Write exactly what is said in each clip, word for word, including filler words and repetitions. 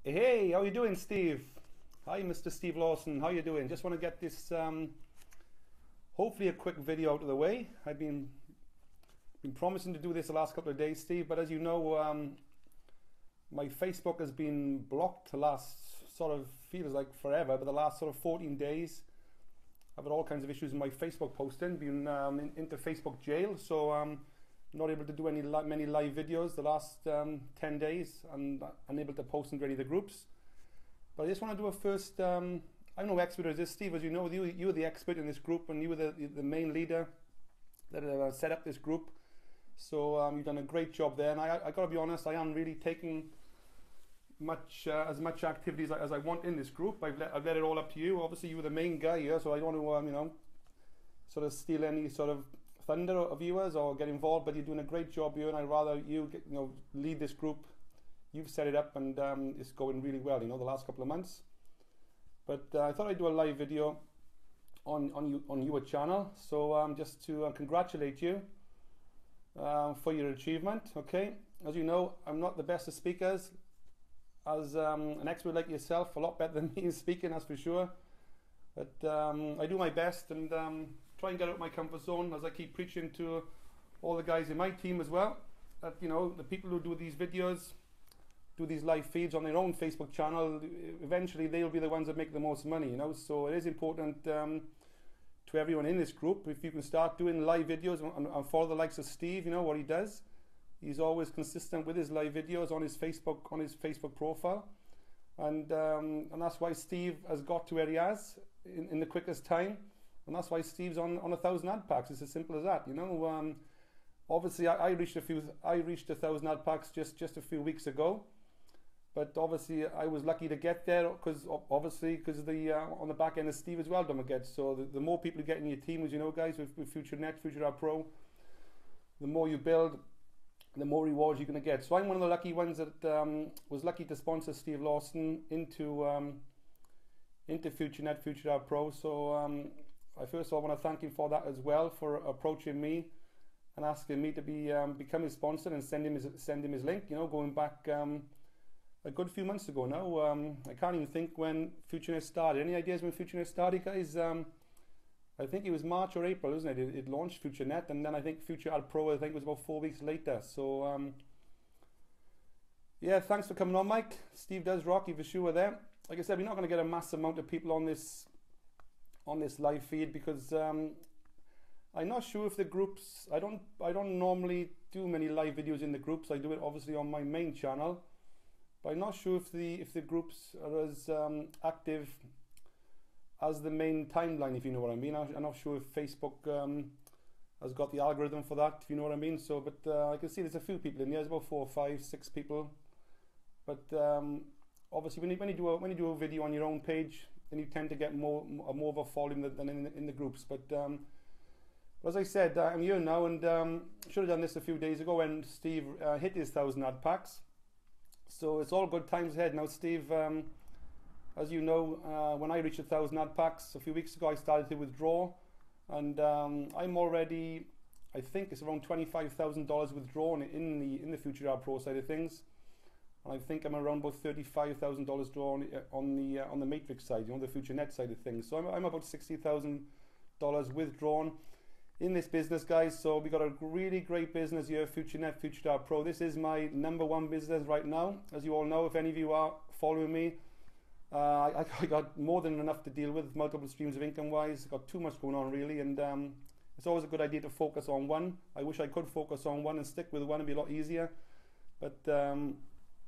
Hey, how you doing, Steve? Hi, Mister Steve Lawson. How you doing? Just want to get this, um, hopefully a quick video out of the way. I've been been promising to do this the last couple of days, Steve, but as you know, um, my Facebook has been blocked the last sort of feels like forever, but the last sort of fourteen days, I've had all kinds of issues with my Facebook posting, been um, in, into Facebook jail, so um, not able to do any li many live videos the last um, ten days, and unable to post into any of the groups. But I just want to do a first, um, I'm no expert as this, Steve, as you know, you, you were the expert in this group, and you were the, the main leader that uh, set up this group. So um, you've done a great job there, and I, I got to be honest, I am really taking much uh, as much activities as I want in this group. I've let, I've let it all up to you. Obviously, you were the main guy here, so I don't want to, um, you know, sort of steal any sort of thunder of viewers or get involved. But you're doing a great job here, and I'd rather you, get, you know, lead this group. You've set it up, and um, it's going really well. You know, the last couple of months. But uh, I thought I'd do a live video on on you on your channel, so um, just to uh, congratulate you uh, for your achievement. Okay, as you know, I'm not the best of speakers. As um, an expert like yourself, a lot better than me in speaking, that's for sure. But um, I do my best and um, try and get out of my comfort zone, as I keep preaching to all the guys in my team as well. That, you know, the people who do these videos, do these live feeds on their own Facebook channel, eventually they'll be the ones that make the most money, you know. So it is important um, to everyone in this group, if you can start doing live videos and, and follow the likes of Steve, you know, what he does. He's always consistent with his live videos on his Facebook on his Facebook profile, and um, and that's why Steve has got to where he has in, in the quickest time, and that's why Steve's on on a thousand ad packs. It's as simple as that, you know. Um, obviously, I, I reached a few. I reached a thousand ad packs just just a few weeks ago, but obviously I was lucky to get there because obviously because the uh, on the back end of Steve as well, don't forget. So the, the more people you get in your team, as you know, guys, with, with FutureNet, FutureAd Pro, the more you build, the more rewards you're going to get. So I'm one of the lucky ones that um, was lucky to sponsor Steve Lawson into um, into FutureNet, FutureAd Pro. So um, I first of all want to thank him for that as well, for approaching me and asking me to be um, become his sponsor and send him his send him his link. You know, going back um, a good few months ago now. Um, I can't even think when FutureNet started. Any ideas when FutureNet started, guys? Um, I think it was March or April, isn't it? It, it launched FutureNet, and then I think FutureAd Pro, I think, was about four weeks later. So, um, yeah, thanks for coming on, Mike. Steve does rock, you for sure there. Like I said, we're not going to get a massive amount of people on this on this live feed because um, I'm not sure if the groups. I don't. I don't normally do many live videos in the groups. I do it obviously on my main channel, but I'm not sure if the if the groups are as um, active as the main timeline, if you know what I mean. I'm not sure if Facebook um, has got the algorithm for that, if you know what I mean. So, but uh, I can see there's a few people in there. There's about four, five, six people. But um, obviously, when you, when you do a when you do a video on your own page, then you tend to get more more of a following than in the, in the groups. But, um, but as I said, I'm here now, and um, should have done this a few days ago when Steve uh, hit his thousand ad packs. So it's all good times ahead now, Steve. Um, As you know, uh, when I reached a thousand ad packs a few weeks ago, I started to withdraw, and um, I'm already, I think it's around twenty-five thousand dollars withdrawn in the in the FutureAd Pro side of things, and I think I'm around about thirty-five thousand dollars drawn on the uh, on the Matrix side, you know, the FutureNet side of things. So I'm I'm about sixty thousand dollars withdrawn in this business, guys. So we got a really great business here, FutureNet, FutureAd Pro. This is my number one business right now, as you all know. If any of you are following me. Uh, I, I got more than enough to deal with, multiple streams of income wise. Got too much going on really, and um, it's always a good idea to focus on one. I wish I could focus on one and stick with one, it'd be a lot easier, but um,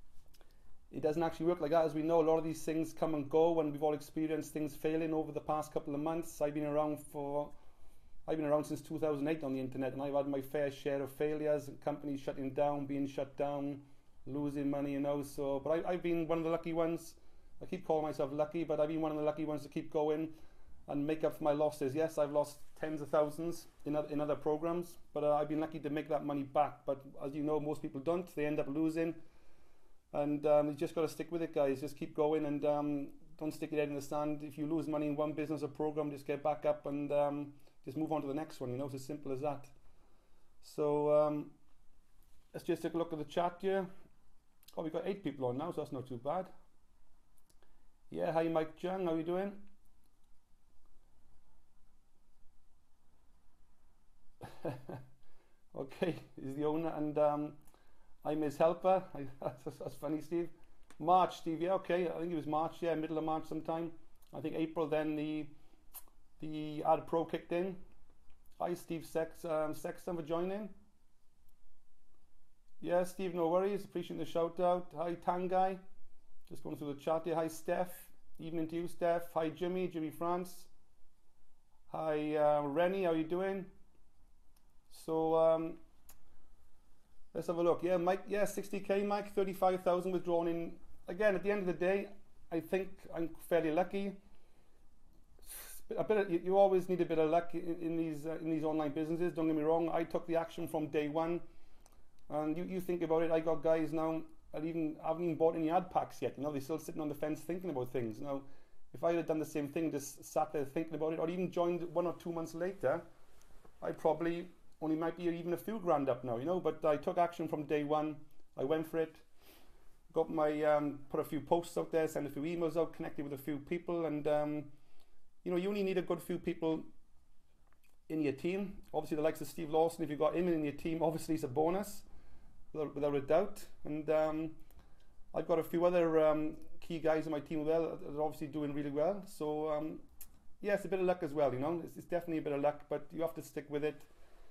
it doesn't actually work like that. As we know, a lot of these things come and go, and we've all experienced things failing over the past couple of months. I've been around for I've been around since two thousand eight on the internet, and I've had my fair share of failures, companies shutting down, being shut down, losing money, you know. So, but I, I've been one of the lucky ones. I keep calling myself lucky, but I've been one of the lucky ones to keep going and make up for my losses. Yes, I've lost tens of thousands in other, in other programs, but uh, I've been lucky to make that money back. But as you know, most people don't. They end up losing, and um, you just got to stick with it, guys. Just keep going, and um, don't stick your head in the sand. If you lose money in one business or program, just get back up and um, just move on to the next one. You know, it's as simple as that. So um, let's just take a look at the chat here. Oh, we've got eight people on now, so that's not too bad. Yeah, hi Mike Jung, how you doing? Okay, he's the owner, and um, I'm his helper. I, that's, that's funny, Steve. March, Steve. Yeah, okay. I think it was March. Yeah, middle of March sometime. I think April. Then the the Ad Pro kicked in. Hi, Steve Sex um, Sexton for joining. Yeah, Steve. No worries. Appreciate the shout out. Hi, Tangai. Just going through the chat here. Hi, Steph. Evening to you, Steph. Hi, Jimmy. Jimmy France. Hi, uh, Rennie. How you doing? So um, let's have a look. Yeah, Mike. Yeah, sixty K, Mike. thirty-five thousand withdrawn in. Again, at the end of the day, I think I'm fairly lucky. A bit of, you, you always need a bit of luck in, in these uh, in these online businesses. Don't get me wrong. I took the action from day one, and you, you think about it. I got guys now. I even I haven't even bought any ad packs yet. You know, they're still sitting on the fence thinking about things. Now, if I had done the same thing, just sat there thinking about it, or even joined one or two months later, I probably only might be even a few grand up now, you know, but I took action from day one. I went for it, got my, um, put a few posts out there, sent a few emails out, connected with a few people, and, um, you know, you only need a good few people in your team. Obviously, the likes of Steve Lawson, if you've got him in your team, obviously it's a bonus, without, without a doubt. And um, I've got a few other um, key guys in my team as well that are obviously doing really well. So, um, yeah, it's a bit of luck as well, you know, it's, it's definitely a bit of luck, but you have to stick with it.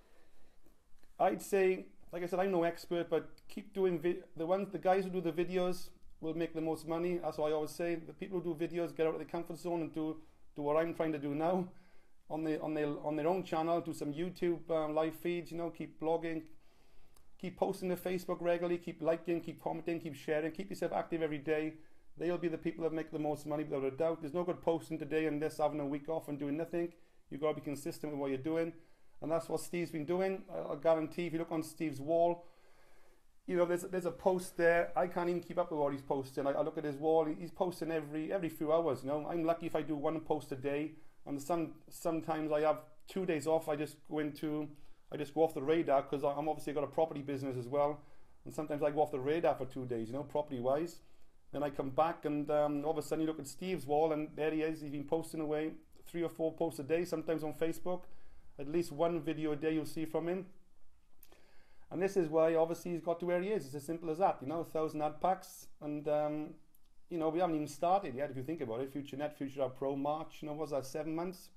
I'd say, like I said, I'm no expert, but keep doing vi the ones, the guys who do the videos will make the most money. That's what I always say. The people who do videos get out of the comfort zone and do do what I'm trying to do now, on the on their on their own channel. Do some YouTube um, live feeds. You know, keep blogging, keep posting to Facebook regularly, keep liking, keep commenting, keep sharing, keep yourself active every day. They'll be the people that make the most money without a doubt. There's no good posting today and this having a week off and doing nothing. You've got to be consistent with what you're doing. And that's what Steve's been doing. I, I guarantee if you look on Steve's wall, you know, there's, there's a post there. I can't even keep up with what he's posting. I, I look at his wall, he's posting every every few hours, you know. I'm lucky if I do one post a day. And some sometimes I have two days off. I just go into, I just go off the radar because I'm obviously got a property business as well. And sometimes I go off the radar for two days, you know, property wise. Then I come back and um, all of a sudden you look at Steve's wall and there he is. He's been posting away three or four posts a day, sometimes on Facebook. At least one video a day you'll see from him. And this is why obviously he's got to where he is. It's as simple as that, you know, a thousand ad packs. And, um, you know, we haven't even started yet if you think about it. FutureNet, FutureAd Pro, March, you know, was that seven months?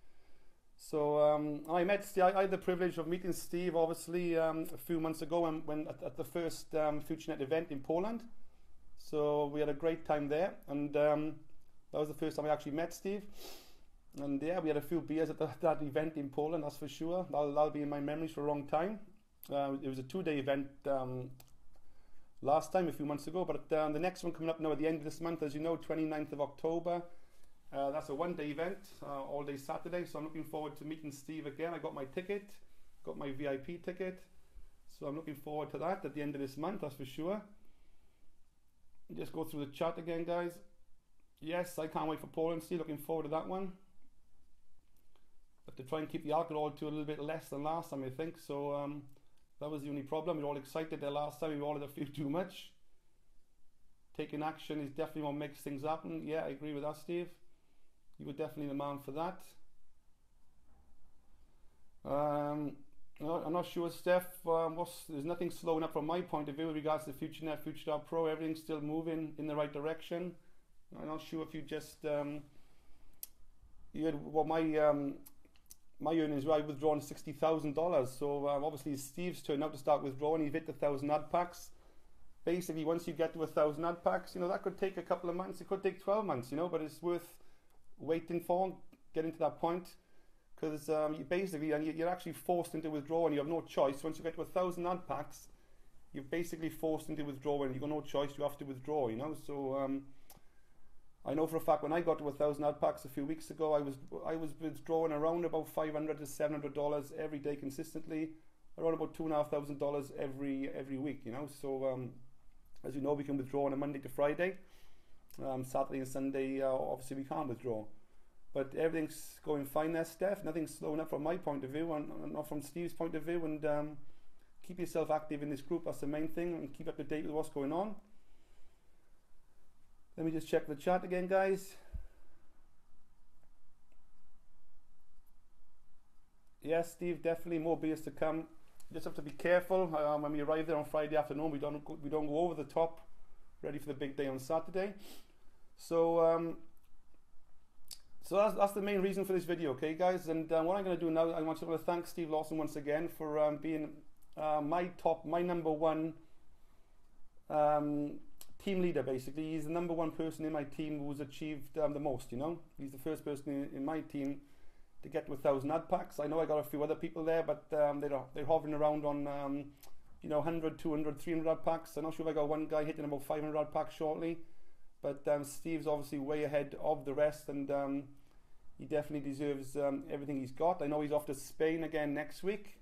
So um, I met Steve, I had the privilege of meeting Steve obviously um, a few months ago when, when at, at the first um, FutureNet event in Poland. So we had a great time there. And um, that was the first time I actually met Steve. And yeah, we had a few beers at the, that event in Poland, that's for sure. That'll, that'll be in my memories for a long time. Uh, it was a two-day event um, last time, a few months ago, but um, the next one coming up now at the end of this month, as you know, twenty-ninth of October. Uh, that's a one-day event, uh, all day Saturday, so I'm looking forward to meeting Steve again. I got my ticket, got my V I P ticket, so I'm looking forward to that at the end of this month, that's for sure. Just go through the chat again, guys. Yes, I can't wait for Poland, Steve, looking forward to that one. Have to try and keep the alcohol to a little bit less than last time, I think. So um, that was the only problem. We were all excited there last time. We all had a few too much. Taking action is definitely what makes things happen. Yeah, I agree with that, Steve. You were definitely the man for that. Um, I'm not sure, Steph. Um, what's, there's nothing slowing up from my point of view with regards to FutureNet, FutureAd Pro. Everything's still moving in the right direction. I'm not sure if you just um, you had what well, my um, my earnings were. I withdrawn sixty thousand dollars. So um, obviously Steve's turned out to start withdrawing. He hit the thousand ad packs. Basically, once you get to a thousand ad packs, you know that could take a couple of months. It could take twelve months, you know, but it's worth waiting for, getting to that point, because um, you basically and you're actually forced into withdrawal, and you have no choice. Once you get to a thousand ad packs, you're basically forced into withdrawal, and you've got no choice. You have to withdraw, you know. So. Um, I know for a fact when I got to a thousand ad packs a few weeks ago, I was I was withdrawing around about five hundred to seven hundred dollars every day consistently, around about two and a half thousand dollars every every week. You know, so um, as you know, we can withdraw on a Monday to Friday. Um, Saturday and Sunday, uh, obviously we can't withdraw, but everything's going fine there, Steph. Nothing's slowing up from my point of view, and, and not from Steve's point of view. And um, keep yourself active in this group. That's the main thing, and keep up to date with what's going on. Let me just check the chat again, guys. Yes, Steve, definitely more beers to come. You just have to be careful um, when we arrive there on Friday afternoon. We don't go, we don't go over the top. Ready for the big day on Saturday. So um, so that's that's the main reason for this video, okay, guys. And uh, what I'm going to do now, I want to thank Steve Lawson once again for um, being uh, my top, my number one um, team leader. Basically, he's the number one person in my team who's achieved um, the most. You know, he's the first person in, in my team to get to a thousand ad packs. I know I got a few other people there, but um, they're they're hovering around on um, you know one hundred, two hundred, three hundred ad packs. I'm not sure if I got one guy hitting about five hundred ad packs shortly, but um, Steve's obviously way ahead of the rest, and um, he definitely deserves um, everything he's got. I know he's off to Spain again next week,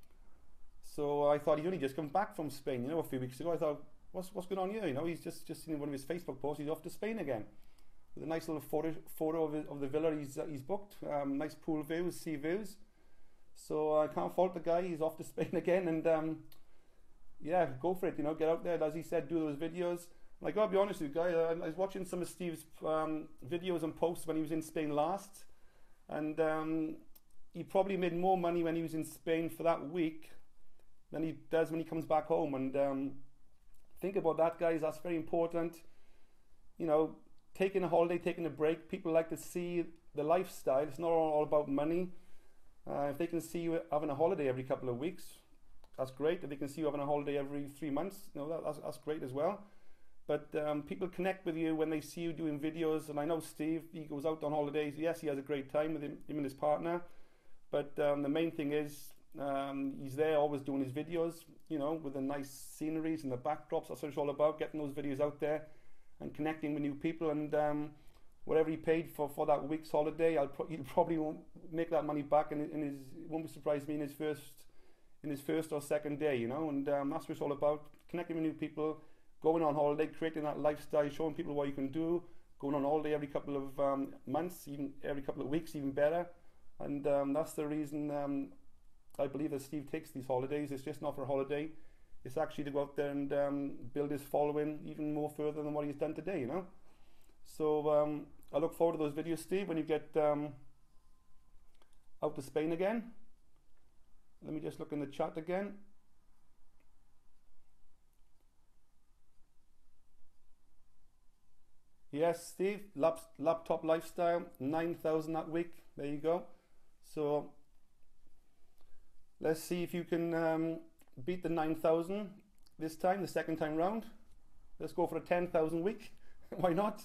so I thought he'd only just come back from Spain, you know, a few weeks ago. I thought, what's what's going on here? You know, he's just just seen one of his Facebook posts. He's off to Spain again, with a nice little photo photo of, his, of the villa he's uh, he's booked. Um, nice pool views, sea views. So I can't fault the guy. He's off to Spain again, and um, yeah, go for it. You know, get out there, as he said, do those videos. And I gotta be honest with you guys, I, I was watching some of Steve's um, videos and posts when he was in Spain last, and um, he probably made more money when he was in Spain for that week than he does when he comes back home. And um, think about that, guys. That's very important. You know, taking a holiday, taking a break. People like to see the lifestyle. It's not all about money. Uh, if they can see you having a holiday every couple of weeks, that's great. If they can see you having a holiday every three months, you know, that, that's, that's great as well. But um, people connect with you when they see you doing videos. And I know Steve, he goes out on holidays. Yes, he has a great time with him, him and his partner. But um, the main thing is um, he's there always doing his videos, you know, with the nice sceneries and the backdrops. That's what it's all about, getting those videos out there and connecting with new people. And um, whatever he paid for, for that week's holiday, I'll pro- he'll probably won't make that money back. And in his, it won't be surprised me in his first in his first or second day, you know. And um, that's what it's all about, connecting with new people, going on holiday, creating that lifestyle, showing people what you can do, going on holiday every couple of um, months, even every couple of weeks, even better. And um, that's the reason um, I believe that Steve takes these holidays. It's just not for a holiday. It's actually to go out there and um, build his following even more further than what he's done today, you know. So um, I look forward to those videos, Steve, when you get um, out to Spain again. Let me just look in the chat again. Yes, Steve, lap, laptop lifestyle, nine thousand that week. There you go. So let's see if you can um, beat the nine thousand this time, the second time round. Let's go for a ten thousand week. Why not?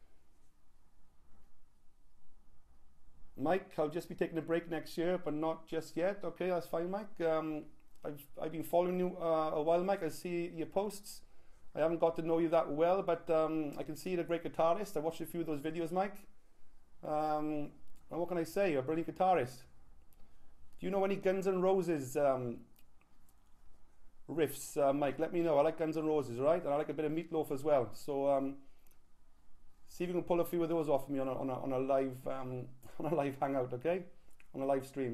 Mike, I'll just be taking a break next year, but not just yet. Okay, that's fine, Mike. Um, I've, I've been following you uh, a while, Mike. I see your posts. I haven't got to know you that well, but um, I can see you're a great guitarist. I watched a few of those videos, Mike. Um, and what can I say? You're a brilliant guitarist. Do you know any Guns N' Roses um, riffs, uh, Mike? Let me know. I like Guns N' Roses, right? And I like a bit of Meatloaf as well. So um, see if you can pull a few of those off me on a, on a, on a live um, on a live hangout, okay? On a live stream.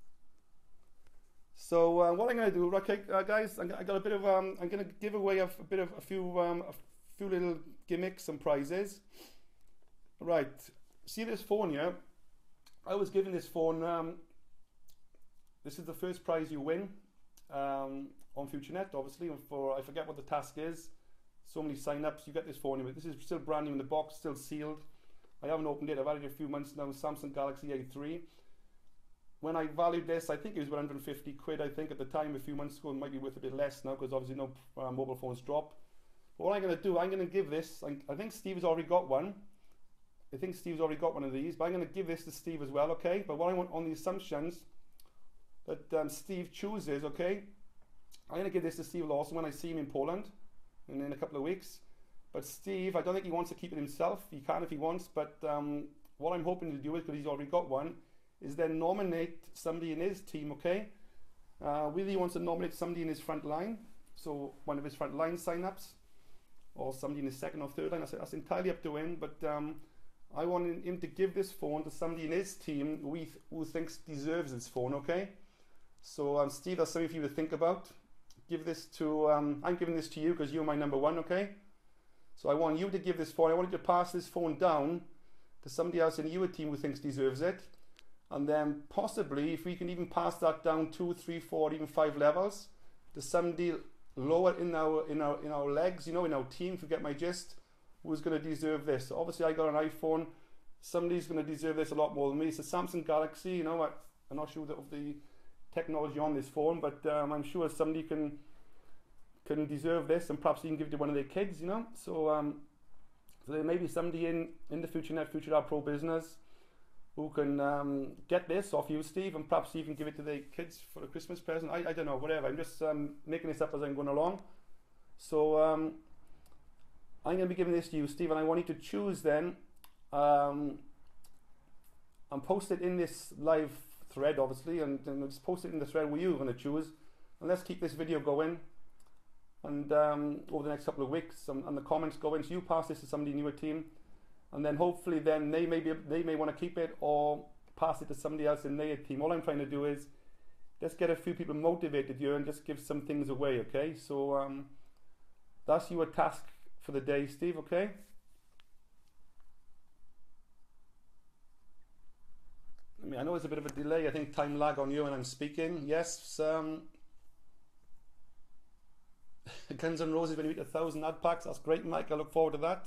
So uh, what I'm going to do, okay, uh, guys, I got a bit of, um, I'm going to give away a, a bit of a few, um, a few little gimmicks and prizes. Right, see this phone here? I was given this phone. Um, this is the first prize you win um, on FutureNet, obviously. And for I forget what the task is. So many sign-ups. You get this phone here. This is still brand new in the box, still sealed. I haven't opened it. I've had it a few months now. Samsung Galaxy A three. When I valued this, I think it was one hundred fifty quid, I think, at the time, a few months ago. It might be worth a bit less now, because obviously no uh, mobile phones drop. But what I'm going to do, I'm going to give this, I, I think Steve's already got one. I think Steve's already got one of these, but I'm going to give this to Steve as well, okay? But what I want on the assumptions that um, Steve chooses, okay? I'm going to give this to Steve Lawson when I see him in Poland in, in a couple of weeks. But Steve, I don't think he wants to keep it himself. He can if he wants, but um, what I'm hoping to do is, because he's already got one, is then nominate somebody in his team, okay? Uh, whether he wants to nominate somebody in his front line, so one of his front line sign-ups, or somebody in his second or third line, that's, that's entirely up to him, but um, I want him to give this phone to somebody in his team who, he th who thinks deserves this phone, okay? So um, Steve, that's something for you to think about. Give this to, um, I'm giving this to you because you're my number one, okay? So I want you to give this phone, I want you to pass this phone down to somebody else in your team who thinks deserves it. And then possibly, if we can even pass that down two, three, four, even five levels to somebody lower in our in our in our legs, you know, in our team, if you get my gist, who's going to deserve this. So obviously, I got an iPhone. Somebody's going to deserve this a lot more than me. It's a Samsung Galaxy. You know, I, I'm not sure of the technology on this phone, but um, I'm sure somebody can can deserve this, and perhaps even give it to one of their kids. You know, so um, so there may be somebody in in the FutureNet Future Lab Pro business who can um, get this off you, Steve, and perhaps even give it to their kids for a Christmas present. I, I don't know, whatever. I'm just um, making this up as I'm going along. So um, I'm going to be giving this to you, Steve, and I want you to choose then um, and post it in this live thread, obviously, and, and just post it in the thread where you're going to choose. And let's keep this video going. And um, over the next couple of weeks, and, and the comments going, so you pass this to somebody in your team. And then hopefully then they may be, they may want to keep it or pass it to somebody else in their team. All I'm trying to do is just get a few people motivated here and just give some things away, okay? So um, that's your task for the day, Steve, okay? I mean, I know there's a bit of a delay, I think time lag on you when I'm speaking. Yes, um, Guns N' Roses when you meet a thousand ad packs. That's great, Mike. I look forward to that.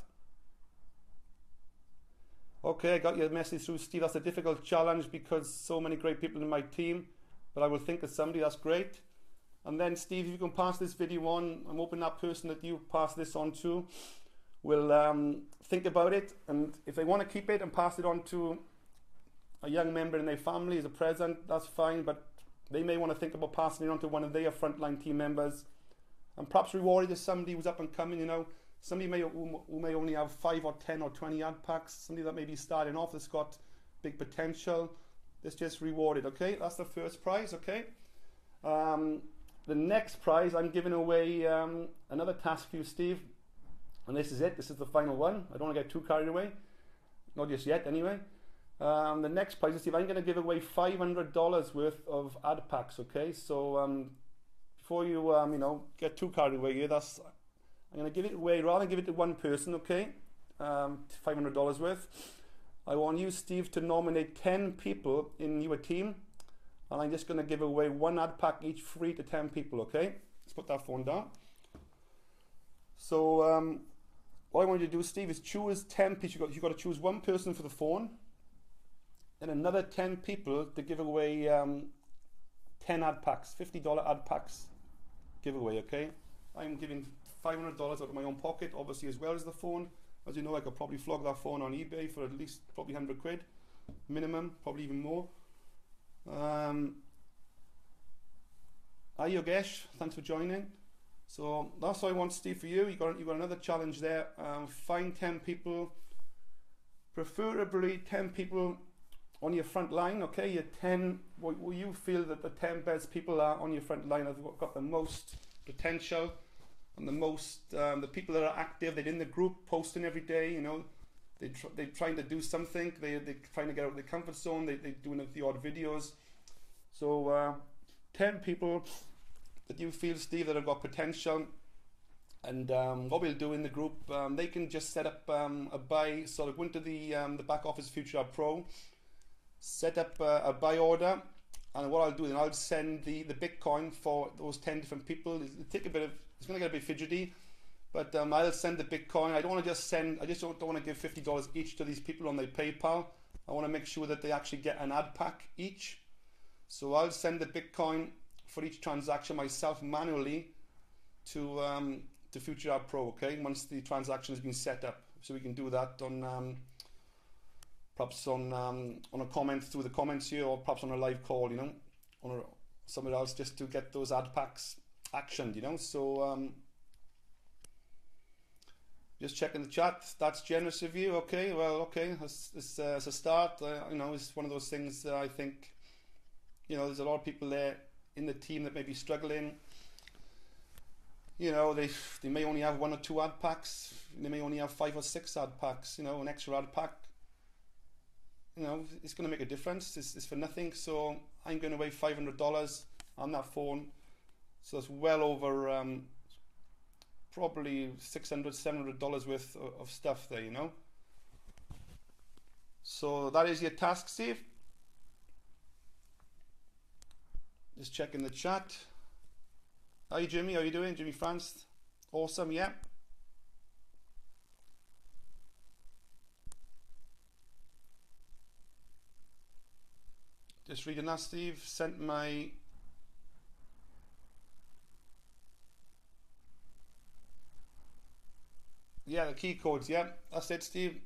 Okay, I got your message through, Steve. That's a difficult challenge because so many great people in my team, but I will think of somebody. That's great. And then, Steve, if you can pass this video on, I'm hoping that person that you pass this on to will um, think about it. And if they want to keep it and pass it on to a young member in their family as a present, that's fine. But they may want to think about passing it on to one of their frontline team members and perhaps reward it to somebody who's up and coming, you know. Somebody may, who, who may only have five or ten or twenty ad packs, somebody that may be starting off that's got big potential. Let's just reward it, okay? That's the first prize, okay? Um, the next prize, I'm giving away um, another task for you, Steve. And this is it, this is the final one. I don't want to get too carried away. Not just yet, anyway. Um, the next prize, Steve, I'm going to give away five hundred dollars worth of ad packs, okay? So um, before you, um, you know, get too carried away here, that's... I'm going to give it away, rather than give it to one person, okay, um, five hundred dollars worth. I want you, Steve, to nominate ten people in your team, and I'm just going to give away one ad pack each free to ten people, okay? Let's put that phone down. So um, what I want you to do, Steve, is choose ten people. You've got, you've got to choose one person for the phone, and another ten people to give away um, ten ad packs, fifty dollar ad packs giveaway, okay? I'm giving five hundred dollars out of my own pocket, obviously, as well as the phone. As you know, I could probably flog that phone on eBay for at least probably one hundred quid minimum, probably even more. Um, hi Yogesh, thanks for joining. So that's what I want, Steve, for you. You got you got another challenge there. Um, find ten people, preferably ten people on your front line. Okay, your ten. Where you feel that the ten best people are on your front line have got the most potential. And the most, um, the people that are active, they're in the group posting every day, you know, they tr they're trying to do something, they, they're trying to get out of their comfort zone, they, they're doing the odd videos. So uh, ten people that you feel, Steve, that have got potential, and um, what we'll do in the group, um, they can just set up um, a buy, so go into the, um, the back office Future Lab Pro, set up uh, a buy order, and what I'll do then, I'll send the, the Bitcoin for those ten different people. It'll take a bit of, it's going to get a bit fidgety, but um, I'll send the Bitcoin. I don't want to just send, I just don't, don't want to give fifty dollars each to these people on their PayPal. I want to make sure that they actually get an ad pack each. So I'll send the Bitcoin for each transaction myself manually to um, to Future Lab Pro, okay, once the transaction has been set up. So we can do that on um, perhaps on um, on a comment through the comments here, or perhaps on a live call, you know, or somewhere else, just to get those ad packs actioned, you know. So um, just checking the chat. That's generous of you. Okay, well, okay, as, as, uh, as a start, uh, you know, it's one of those things that I think, you know, there's a lot of people there in the team that may be struggling. You know, they they may only have one or two ad packs. They may only have five or six ad packs. You know, an extra ad pack, you know, it's going to make a difference. It's, it's for nothing. So I'm going to weigh five hundred dollars on that phone. So it's well over um, probably six hundred, seven hundred dollars worth of, of stuff there, you know. So that is your task, Steve. Just checking the chat. Hi Jimmy, how you doing? Jimmy France. Awesome, yeah. Just reading that, Steve. Sent my yeah, the key codes, yeah. That's it, Steve.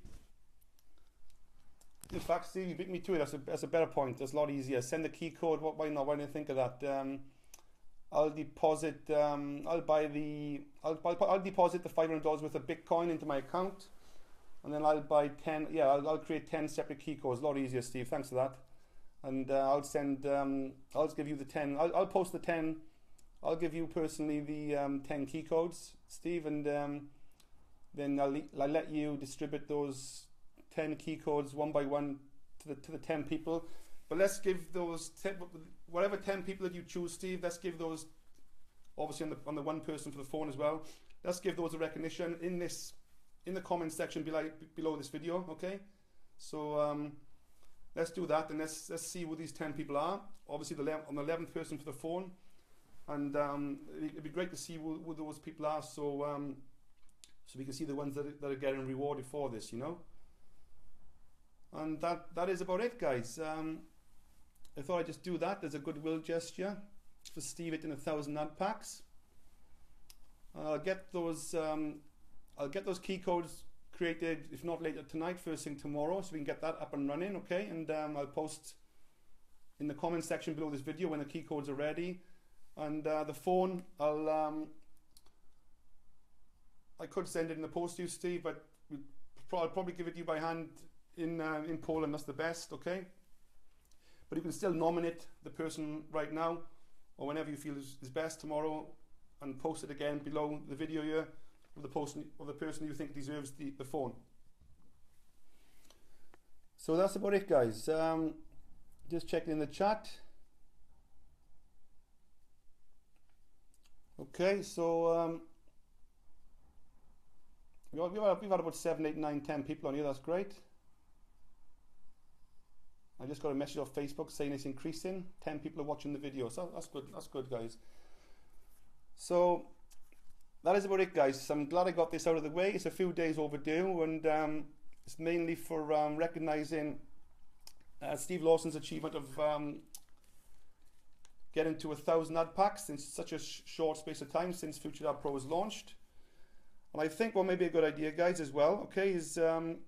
In fact, Steve, you beat me to it. That's a, that's a better point. That's a lot easier. Send the key code. What? Why not? Why didn't I think of that? Um, I'll deposit. Um, I'll buy the. I'll, I'll, I'll deposit the five hundred dollars worth of Bitcoin into my account, and then I'll buy ten. Yeah, I'll, I'll create ten separate key codes. A lot easier, Steve. Thanks for that. And uh, I'll send. Um, I'll just give you the ten. I'll, I'll post the ten. I'll give you personally the um, ten key codes, Steve, and um, then I'll, I'll let you distribute those ten key codes one by one to the to the ten people. But let's give those ten, whatever ten people that you choose, Steve. Let's give those, obviously on the on the one person for the phone as well. Let's give those a recognition in this in the comment section below below this video. Okay, so um, let's do that, and let's let's see who these ten people are. Obviously, the on the eleventh person for the phone, and um, it'd be great to see who, who those people are. So um, so we can see the ones that are, that are getting rewarded for this, you know. And that that is about it, guys. Um, I thought I'd just do that as a goodwill gesture for Steve hitting a thousand ad packs. I'll get those. Um, I'll get those key codes created, if not later tonight, first thing tomorrow, so we can get that up and running. Okay, and um, I'll post in the comment section below this video when the key codes are ready. And uh, the phone, I'll. Um, I could send it in the post to you, Steve, but I'll probably give it to you by hand in uh, in Poland. That's the best, okay? But you can still nominate the person right now, or whenever you feel is, is best tomorrow, and post it again below the video here of the person of the person you think deserves the, the phone. So that's about it, guys. Um, just checking in the chat. Okay, so um, we've had, we've had about seven, eight, nine, ten people on here. That's great. I just got a message off Facebook saying it's increasing. ten people are watching the video, so that's good. That's good, guys. So that is about it, guys. So I'm glad I got this out of the way. It's a few days overdue, and um, it's mainly for um, recognizing uh, Steve Lawson's achievement of um, getting to a thousand ad packs in such a sh short space of time since FutureDad Pro was launched. And I think what may be a good idea, guys, as well, okay, is um,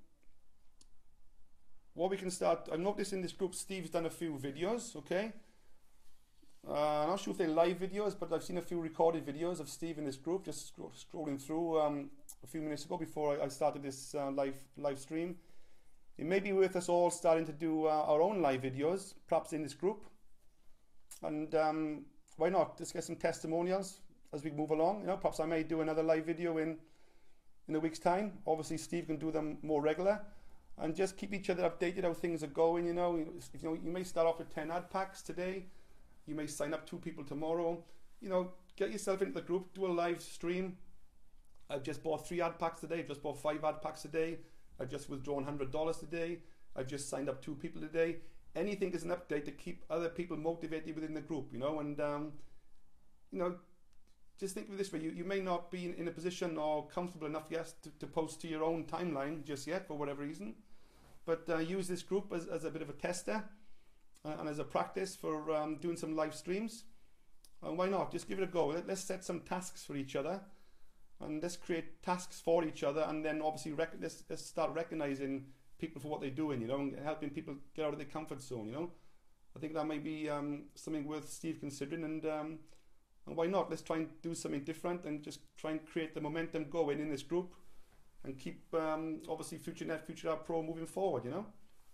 what we can start. I've noticed in this group, Steve's done a few videos, okay? Uh, I'm not sure if they're live videos, but I've seen a few recorded videos of Steve in this group, just scro scrolling through um, a few minutes ago before I, I started this uh, live live stream. It may be worth us all starting to do uh, our own live videos, perhaps in this group. And um, why not? Just get some testimonials as we move along. You know, perhaps I may do another live video in in a week's time. Obviously, Steve can do them more regular. And just keep each other updated how things are going. You know, if, you know, you may start off with ten ad packs today. You may sign up two people tomorrow. You know, get yourself into the group. Do a live stream. I've just bought three ad packs today. I've just bought five ad packs today. I've just withdrawn one hundred dollars today. I've just signed up two people today. Anything is an update to keep other people motivated within the group. You know, and um, you know, just think of it this way. You you may not be in, in a position or comfortable enough yet to, to post to your own timeline just yet for whatever reason. But uh, use this group as, as a bit of a tester uh, and as a practice for um, doing some live streams. And why not? Just give it a go. Let, let's set some tasks for each other, and let's create tasks for each other, and then obviously rec let's, let's start recognizing people for what they're doing, you know, and helping people get out of their comfort zone, you know. I think that might be um, something worth Steve considering, and, um, and why not? Let's try and do something different and just try and create the momentum going in this group, and keep um, obviously FutureNet, FutureDad Pro moving forward, you know.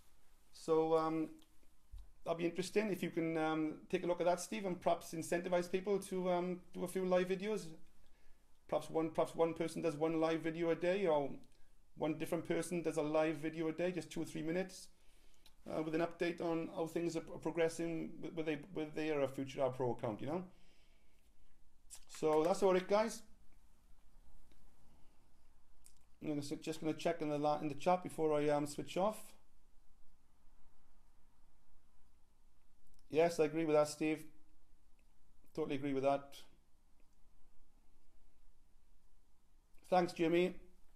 So um, that'll be interesting if you can um, take a look at that, Steve, and perhaps incentivize people to um, do a few live videos. Perhaps one, perhaps one person does one live video a day, or one different person does a live video a day, just two or three minutes, uh, with an update on how things are progressing with, with, they, with their uh, FutureDad Pro account, you know. So that's all it, guys. I'm gonna, just going to check in the in the chat before I um, switch off. Yes, I agree with that, Steve. Totally agree with that. Thanks, Jimmy.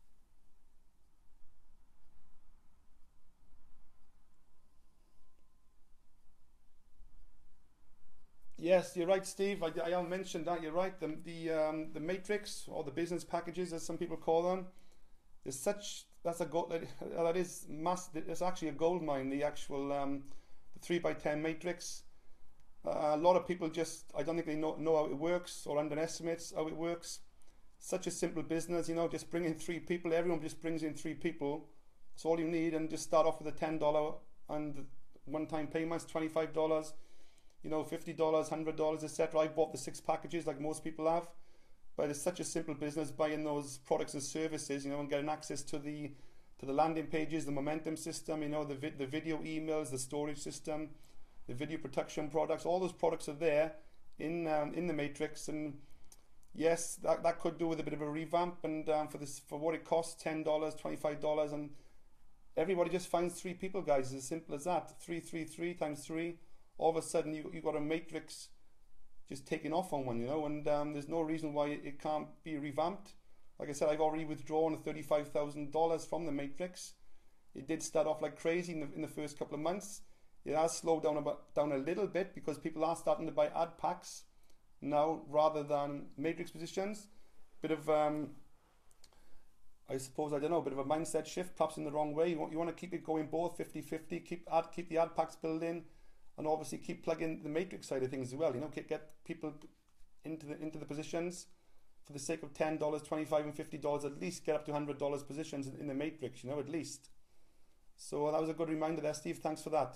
Yes, you're right, Steve. I, I mentioned that. You're right. The the um, the matrix, or the business packages, as some people call them, is such that's a gold that, that is mass. It's actually a gold mine. The actual um, the three by ten matrix. Uh, a lot of people just I don't think they know know how it works, or underestimates how it works. Such a simple business, you know. Just bring in three people. Everyone just brings in three people. That's all you need, and just start off with a ten dollar and one-time payments, twenty-five dollars. You know, fifty dollars, one hundred dollars, et cetera. I bought the six packages like most people have, but it's such a simple business buying those products and services, you know, and getting access to the to the landing pages, the momentum system, you know, the vi the video emails, the storage system, the video production products. All those products are there in um, in the matrix, and yes, that that could do with a bit of a revamp. And um, for this, for what it costs, ten dollars, twenty-five dollars, and everybody just finds three people, guys. It's as simple as that. Three, three, three times three. All of a sudden you you got a matrix just taking off on one, you know, and um, there's no reason why it, it can't be revamped. Like I said, I've already withdrawn thirty-five thousand dollars from the matrix. It did start off like crazy in the, in the first couple of months. It has slowed down about down a little bit because people are starting to buy ad packs now rather than matrix positions. Bit of um, I suppose I don't know, a bit of a mindset shift, perhaps in the wrong way. You want you want to keep it going both fifty fifty. Keep ad keep the ad packs building. And obviously keep plugging the matrix side of things as well. You know, get, get people into the into the positions for the sake of ten dollars, twenty-five and fifty dollars. At least get up to one hundred dollars positions in, in the matrix. You know, at least. So that was a good reminder there, Steve. Thanks for that.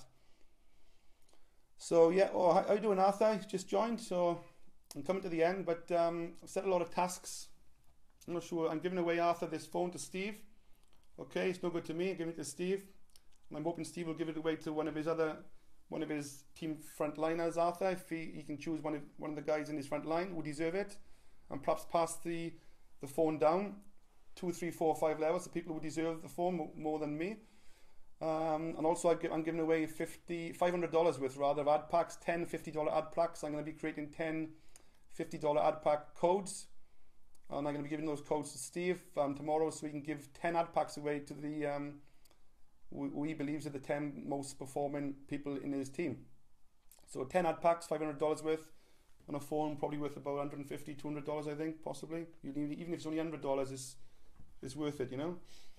So yeah, oh, how, how you doing, Arthur? Just joined, so I'm coming to the end. But um, I've set a lot of tasks. I'm not sure. I'm giving away, Arthur, this phone to Steve. Okay, it's no good to me. I'm giving it to Steve, and I'm hoping Steve will give it away to one of his other. One of his team frontliners, Arthur, if he, he can choose one of one of the guys in his front line who deserve it, and perhaps pass the the phone down two, three, four, five levels to people who deserve the phone more than me. Um, and also, I give, I'm giving away fifty, five hundred dollars worth rather of ad packs, ten fifty dollar ad packs. I'm going to be creating ten fifty dollar ad pack codes, and I'm going to be giving those codes to Steve um, tomorrow, so we can give ten ad packs away to the. Um, we believes are the ten most performing people in his team. So ten ad packs, five hundred dollars worth, on a phone probably worth about one hundred fifty, two hundred dollars, I think, possibly. Even if it's only one hundred dollars, it's, it's worth it, you know.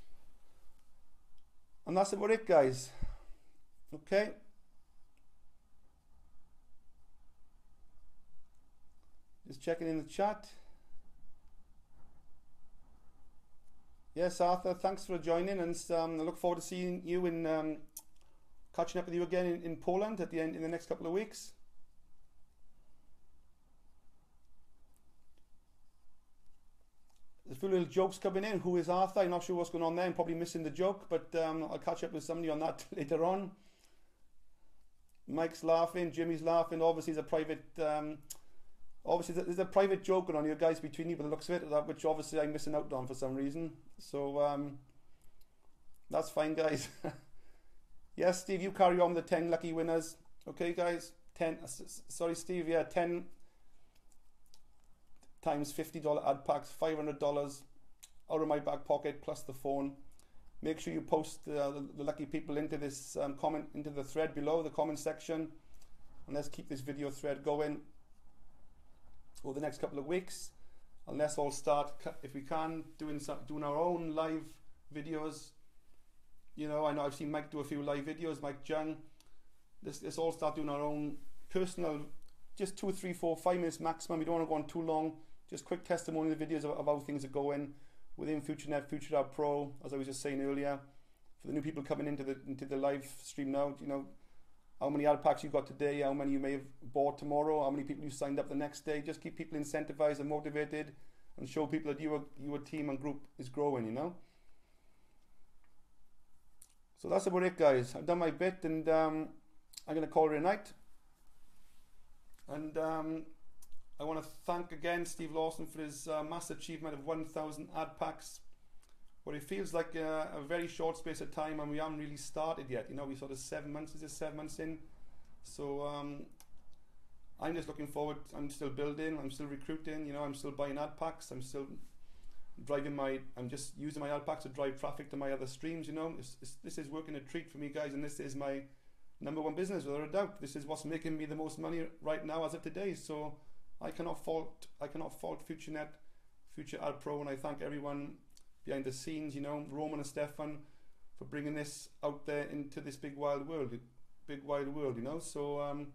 And that's about it, guys. Okay. Just checking in the chat. Yes, Arthur, thanks for joining, and um, I look forward to seeing you in um, catching up with you again in, in Poland at the end in the next couple of weeks. There's a few little jokes coming in. Who is Arthur? I'm not sure what's going on there. I'm probably missing the joke, but um, I'll catch up with somebody on that later on. Mike's laughing, Jimmy's laughing. Obviously, it's a private. Um, Obviously, there's a private joke going on here, guys, between you, by the looks of it, that which obviously I'm missing out on for some reason. So um, that's fine, guys. Yes, Steve, you carry on with the ten lucky winners. Okay, guys. ten. Sorry, Steve. Yeah, ten times fifty dollar ad packs, five hundred dollars out of my back pocket plus the phone. Make sure you post uh, the, the lucky people into this um, comment into the thread below, the comment section, and let's keep this video thread going over the next couple of weeks, and let's all start, if we can, doing some, doing our own live videos. You know, I know I've seen Mike do a few live videos, Mike Jung. Let's, let's all start doing our own personal, just two, three, four, five minutes maximum. We don't want to go on too long. Just quick testimonial videos of, of how things are going within FutureNet, FutureDAV Pro, as I was just saying earlier. For the new people coming into the into the live stream now, you know, how many ad packs you got today, how many you may have bought tomorrow, how many people you signed up the next day. Just keep people incentivized and motivated, and show people that your your team and group is growing, you know. So that's about it, guys. I've done my bit, and um, I'm going to call it a night. And um, I want to thank again Steve Lawson for his uh, massive achievement of one thousand ad packs but it feels like a, a very short space of time, and we haven't really started yet. You know, we sort of seven months, is it seven months in? So um, I'm just looking forward. I'm still building, I'm still recruiting, you know, I'm still buying ad packs, I'm still driving my, I'm just using my ad packs to drive traffic to my other streams, you know. It's, it's, this is working a treat for me, guys, and this is my number one business, without a doubt. This is what's making me the most money right now as of today. So I cannot fault, I cannot fault FutureNet, Future Ad Pro, and I thank everyone behind the scenes, you know, Roman and Stefan, for bringing this out there into this big wild world, big wide world, you know. So um,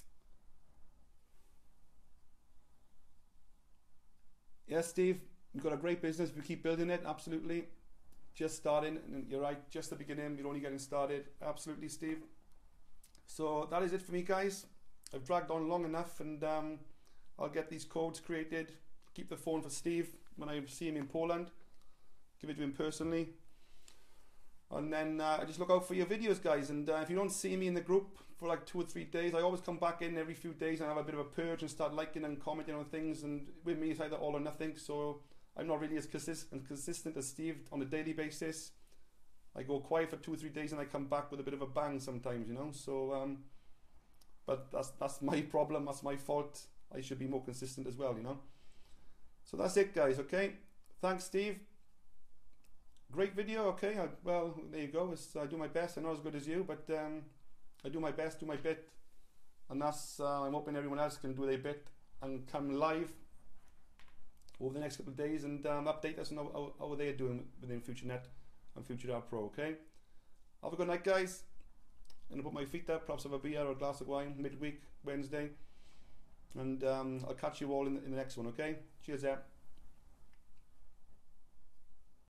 yeah, Steve, we've got a great business. We keep building it, absolutely. Just starting, and you're right, just the beginning. We're only getting started, absolutely, Steve. So that is it for me, guys. I've dragged on long enough, and um, I'll get these codes created. Keep the phone for Steve when I see him in Poland. Give it to him personally. And then uh, just look out for your videos, guys. And uh, if you don't see me in the group for like two or three days, I always come back in every few days and have a bit of a purge and start liking and commenting on things. And with me, it's either all or nothing. So I'm not really as consistent, consistent as Steve on a daily basis. I go quiet for two or three days and I come back with a bit of a bang sometimes, you know. So, um, but that's that's my problem. That's my fault. I should be more consistent as well, you know. So that's it, guys. Okay. Thanks, Steve. Great video. Okay. I, well, there you go. It's, I do my best. I'm not as good as you, but um, I do my best, do my bit, and that's. Uh, I'm hoping everyone else can do their bit and come live over the next couple of days and um, update us on how, how, how they're doing within FutureNet and Future Ad Pro. Okay. Have a good night, guys. I'm gonna put my feet up, perhaps have a beer or a glass of wine midweek Wednesday, and um, I'll catch you all in the, in the next one. Okay. Cheers, out.